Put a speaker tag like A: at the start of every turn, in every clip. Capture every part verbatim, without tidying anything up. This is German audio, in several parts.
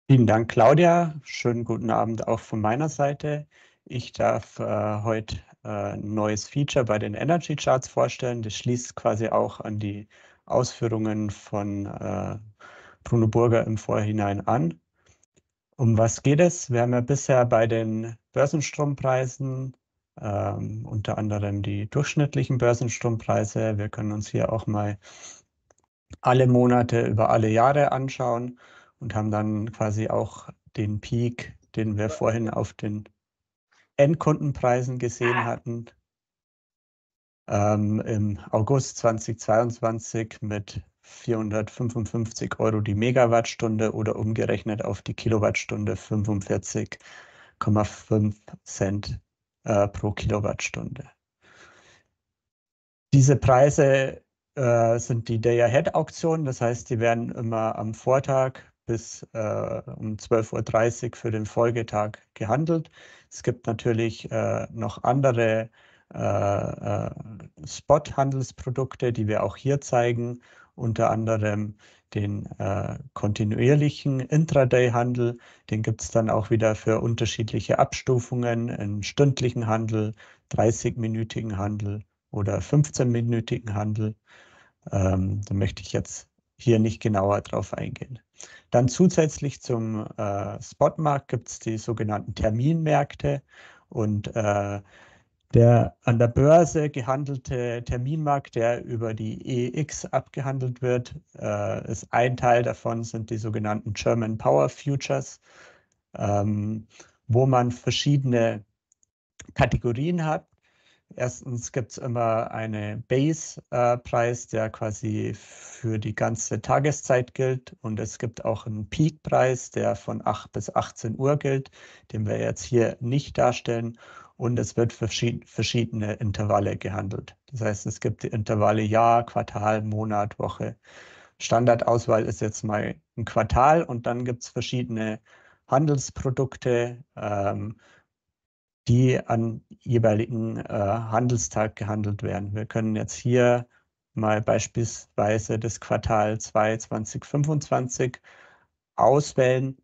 A: Vielen Dank, Claudia. Schönen guten Abend auch von meiner Seite. Ich darf äh, heute äh, ein neues Feature bei den Energy Charts vorstellen. Das schließt quasi auch an die Ausführungen von äh, Bruno Burger im Vorhinein an. Um was geht es? Wir haben ja bisher bei den Börsenstrompreisen ähm, unter anderem die durchschnittlichen Börsenstrompreise. Wir können uns hier auch mal alle Monate über alle Jahre anschauen und haben dann quasi auch den Peak, den wir vorhin auf den Endkundenpreisen gesehen hatten, ähm, im August zweitausendzweiundzwanzig mit vierhundertfünfundfünfzig Euro die Megawattstunde oder umgerechnet auf die Kilowattstunde fünfundvierzig Komma fünf Cent äh, pro Kilowattstunde. Diese Preise äh, sind die Day-Ahead-Auktionen, das heißt, die werden immer am Vortag bis äh, um zwölf Uhr dreißig für den Folgetag gehandelt. Es gibt natürlich äh, noch andere äh, äh, Spot-Handelsprodukte, die wir auch hier zeigen, unter anderem den äh, kontinuierlichen Intraday-Handel. Den gibt es dann auch wieder für unterschiedliche Abstufungen, einen stündlichen Handel, dreißig-minütigen Handel oder fünfzehn-minütigen Handel. Ähm, da möchte ich jetzt hier nicht genauer drauf eingehen. Dann zusätzlich zum äh, Spotmarkt gibt es die sogenannten Terminmärkte und äh, der an der Börse gehandelte Terminmarkt, der über die E E X abgehandelt wird, äh, ist ein Teil davon, sind die sogenannten German Power Futures, ähm, wo man verschiedene Kategorien hat. Erstens gibt es immer einen Base-Preis, der quasi für die ganze Tageszeit gilt. Und es gibt auch einen Peak-Preis, der von acht bis achtzehn Uhr gilt, den wir jetzt hier nicht darstellen. Und es wird für verschiedene Intervalle gehandelt. Das heißt, es gibt die Intervalle Jahr, Quartal, Monat, Woche. Standardauswahl ist jetzt mal ein Quartal und dann gibt es verschiedene Handelsprodukte, ähm, die an jeweiligen äh, Handelstag gehandelt werden. Wir können jetzt hier mal beispielsweise das Quartal zwei zweitausendfünfundzwanzig auswählen.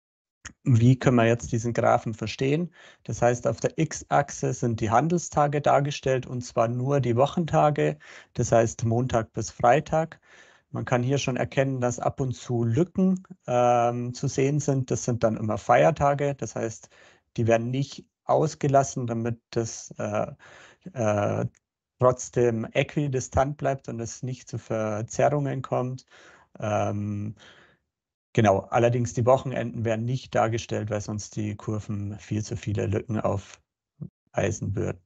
A: Wie können wir jetzt diesen Graphen verstehen? Das heißt, auf der X-Achse sind die Handelstage dargestellt und zwar nur die Wochentage, das heißt Montag bis Freitag. Man kann hier schon erkennen, dass ab und zu Lücken ähm, zu sehen sind. Das sind dann immer Feiertage, das heißt, die werden nicht ausgelassen, damit das äh, äh, trotzdem äquidistant bleibt und es nicht zu Verzerrungen kommt. Ähm, Genau, allerdings die Wochenenden werden nicht dargestellt, weil sonst die Kurven viel zu viele Lücken aufweisen würden.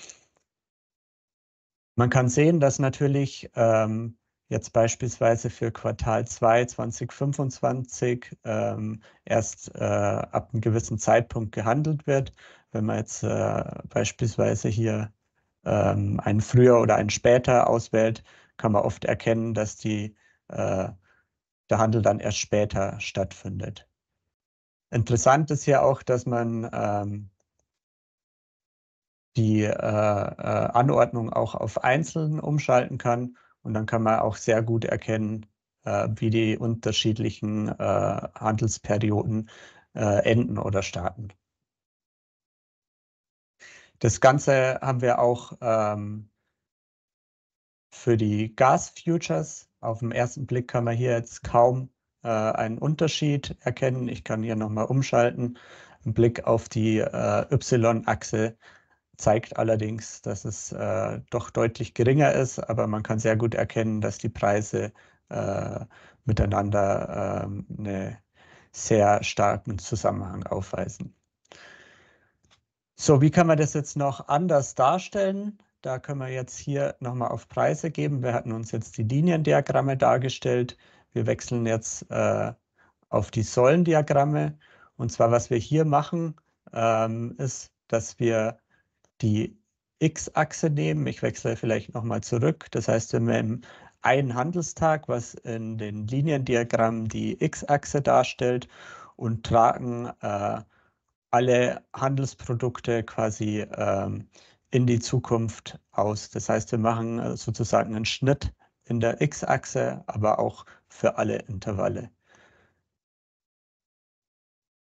A: Man kann sehen, dass natürlich ähm, jetzt beispielsweise für Quartal zwei zweitausendfünfundzwanzig ähm, erst äh, ab einem gewissen Zeitpunkt gehandelt wird. Wenn man jetzt äh, beispielsweise hier ähm, einen früher oder einen später auswählt, kann man oft erkennen, dass die, äh, der Handel dann erst später stattfindet. Interessant ist ja auch, dass man ähm, die äh, äh, Anordnung auch auf Einzeln umschalten kann und dann kann man auch sehr gut erkennen, äh, wie die unterschiedlichen äh, Handelsperioden äh, enden oder starten. Das Ganze haben wir auch ähm, für die Gas-Futures. Auf den ersten Blick kann man hier jetzt kaum äh, einen Unterschied erkennen. Ich kann hier nochmal umschalten. Ein Blick auf die äh, Y-Achse zeigt allerdings, dass es äh, doch deutlich geringer ist, aber man kann sehr gut erkennen, dass die Preise äh, miteinander ähm, einen sehr starken Zusammenhang aufweisen. So, wie kann man das jetzt noch anders darstellen? Da können wir jetzt hier nochmal auf Preise geben. Wir hatten uns jetzt die Liniendiagramme dargestellt. Wir wechseln jetzt äh, auf die Säulendiagramme. Und zwar, was wir hier machen, ähm, ist, dass wir die X-Achse nehmen. Ich wechsle vielleicht nochmal zurück. Das heißt, wir nehmen einen Handelstag, was in den Liniendiagrammen die X-Achse darstellt und tragen äh, alle Handelsprodukte quasi ähm, in die Zukunft aus. Das heißt, wir machen äh, sozusagen einen Schnitt in der X-Achse, aber auch für alle Intervalle.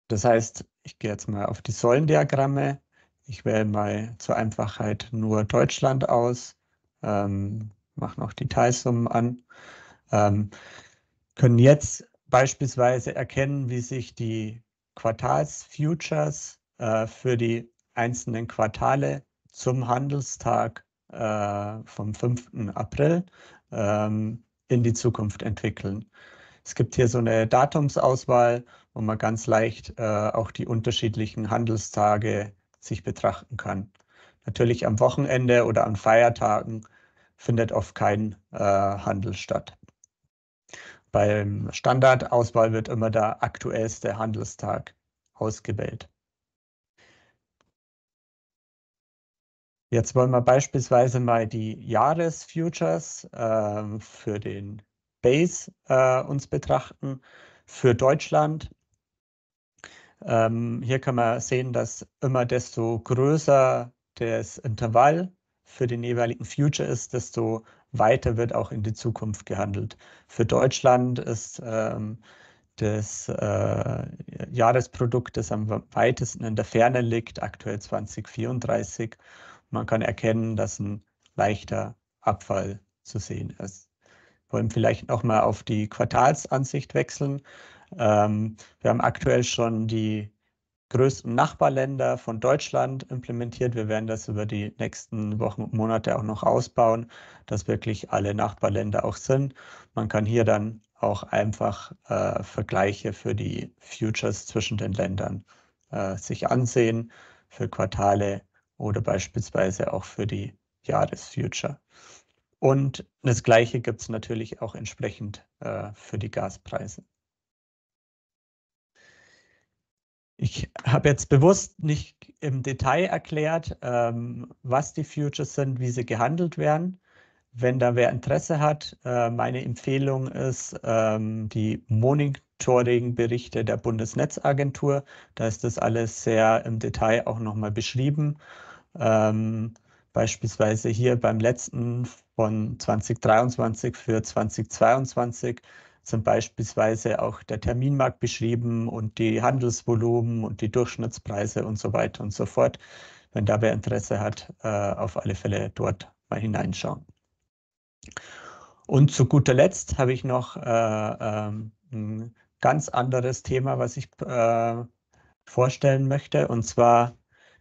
A: Das heißt, ich gehe jetzt mal auf die Säulendiagramme. Ich wähle mal zur Einfachheit nur Deutschland aus, ähm, mache noch die Teilsummen an. Ähm, können jetzt beispielsweise erkennen, wie sich die Quartalsfutures äh, für die einzelnen Quartale zum Handelstag äh, vom fünften April ähm, in die Zukunft entwickeln. Es gibt hier so eine Datumsauswahl, wo man ganz leicht äh, auch die unterschiedlichen Handelstage sich betrachten kann. Natürlich am Wochenende oder an Feiertagen findet oft kein äh, Handel statt. Beim Standardauswahl wird immer der aktuellste Handelstag ausgewählt. Jetzt wollen wir beispielsweise mal die Jahresfutures äh, für den Base äh, uns betrachten. Für Deutschland. Ähm, hier kann man sehen, dass immer desto größer das Intervall für den jeweiligen Future ist, desto weiter wird auch in die Zukunft gehandelt. Für Deutschland ist ähm, das äh, Jahresprodukt, das am weitesten in der Ferne liegt, aktuell zwanzig vierunddreißig. Man kann erkennen, dass ein leichter Abfall zu sehen ist. Wir wollen vielleicht noch mal auf die Quartalsansicht wechseln. Ähm, wir haben aktuell schon die größten Nachbarländer von Deutschland implementiert. Wir werden das über die nächsten Wochen und Monate auch noch ausbauen, dass wirklich alle Nachbarländer auch sind. Man kann hier dann auch einfach äh, Vergleiche für die Futures zwischen den Ländern äh, sich ansehen, für Quartale oder beispielsweise auch für die Jahresfuture. Und das Gleiche gibt es natürlich auch entsprechend äh, für die Gaspreise. Ich habe jetzt bewusst nicht im Detail erklärt, ähm, was die Futures sind, wie sie gehandelt werden. Wenn da wer Interesse hat, äh, meine Empfehlung ist ähm, die Monitoring-Berichte der Bundesnetzagentur. Da ist das alles sehr im Detail auch nochmal beschrieben. Ähm, beispielsweise hier beim letzten von zwanzig dreiundzwanzig für zwanzig zweiundzwanzig sind beispielsweise auch der Terminmarkt beschrieben und die Handelsvolumen und die Durchschnittspreise und so weiter und so fort. Wenn da wer Interesse hat, äh, auf alle Fälle dort mal hineinschauen. Und zu guter Letzt habe ich noch äh, ähm, ein ganz anderes Thema, was ich äh, vorstellen möchte. Und zwar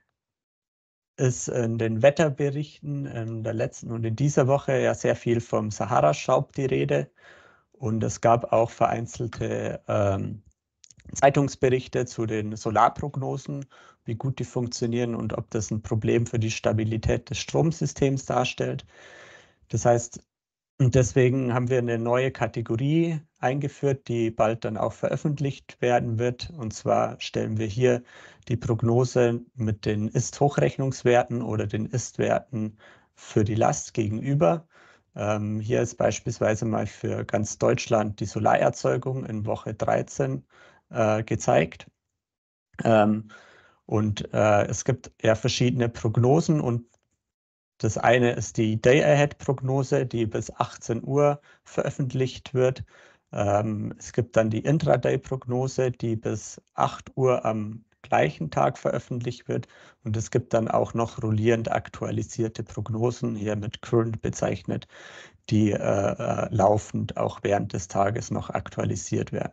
A: ist in den Wetterberichten in der letzten und in dieser Woche ja sehr viel vom Sahara-Staub die Rede. Und es gab auch vereinzelte ähm, Zeitungsberichte zu den Solarprognosen, wie gut die funktionieren und ob das ein Problem für die Stabilität des Stromsystems darstellt. Das heißt, und deswegen haben wir eine neue Kategorie eingeführt, die bald dann auch veröffentlicht werden wird. Und zwar stellen wir hier die Prognose mit den Ist-Hochrechnungswerten oder den Ist-Werten für die Last gegenüber. Ähm, hier ist beispielsweise mal für ganz Deutschland die Solarerzeugung in Woche dreizehn äh, gezeigt. Ähm, und äh, es gibt ja verschiedene Prognosen und das eine ist die Day-Ahead-Prognose, die bis achtzehn Uhr veröffentlicht wird. Ähm, es gibt dann die Intraday-Prognose, die bis acht Uhr am gleichen Tag veröffentlicht wird. Und es gibt dann auch noch rollierend aktualisierte Prognosen, hier mit Current bezeichnet, die äh, äh, laufend auch während des Tages noch aktualisiert werden.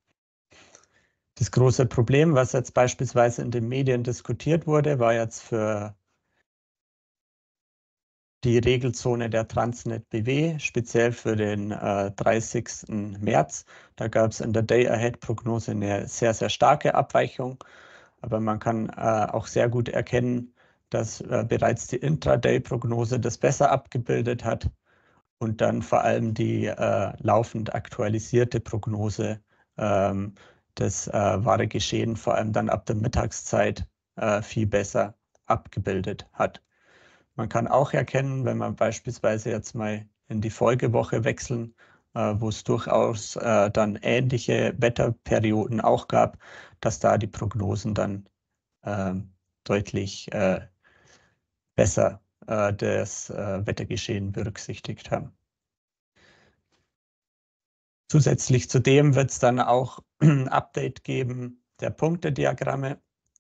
A: Das große Problem, was jetzt beispielsweise in den Medien diskutiert wurde, war jetzt für die Regelzone der Transnet B W, speziell für den äh, dreißigsten März. Da gab es in der Day-Ahead-Prognose eine sehr, sehr starke Abweichung. Aber man kann äh, auch sehr gut erkennen, dass äh, bereits die Intraday-Prognose das besser abgebildet hat und dann vor allem die äh, laufend aktualisierte Prognose ähm, das äh, wahre Geschehen vor allem dann ab der Mittagszeit äh, viel besser abgebildet hat. Man kann auch erkennen, wenn man beispielsweise jetzt mal in die Folgewoche wechseln, äh, wo es durchaus äh, dann ähnliche Wetterperioden auch gab, dass da die Prognosen dann äh, deutlich äh, besser äh, das äh, Wettergeschehen berücksichtigt haben. Zusätzlich zu dem wird es dann auch ein Update geben der Punktediagramme.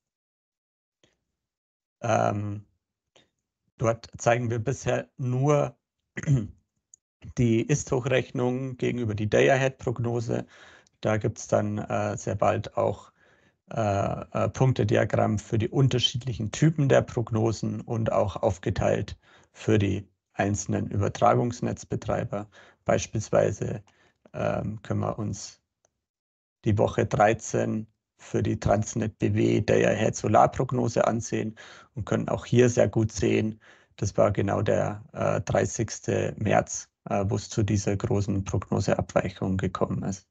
A: Ähm, dort zeigen wir bisher nur die Ist-Hochrechnung gegenüber die Day-Ahead-Prognose. Da gibt es dann äh, sehr bald auch äh, äh, Punktediagramm für die unterschiedlichen Typen der Prognosen und auch aufgeteilt für die einzelnen Übertragungsnetzbetreiber. Beispielsweise ähm, können wir uns die Woche dreizehn für die Transnet B W Day-Ahead Solarprognose ansehen und können auch hier sehr gut sehen, das war genau der äh, dreißigste März, äh, wo es zu dieser großen Prognoseabweichung gekommen ist.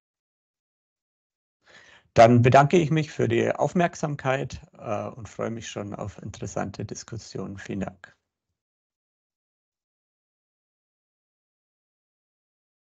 A: Dann bedanke ich mich für die Aufmerksamkeit äh, und freue mich schon auf interessante Diskussionen. Vielen Dank.